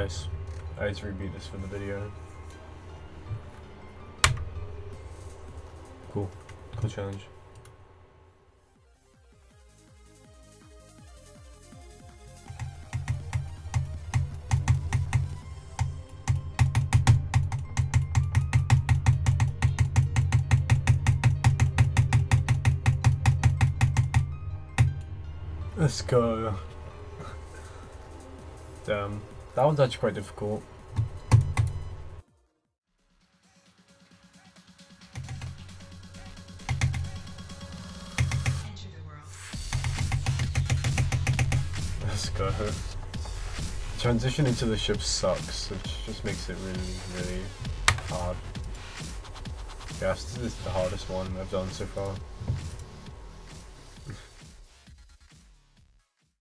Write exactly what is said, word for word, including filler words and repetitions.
Nice. I need to rebeat this for the video. Cool. Cool challenge. Let's go. Damn, that one's actually quite difficult. Let's go. Transition into the ship sucks, which just makes it really, really hard. Yes, this is the hardest one I've done so far.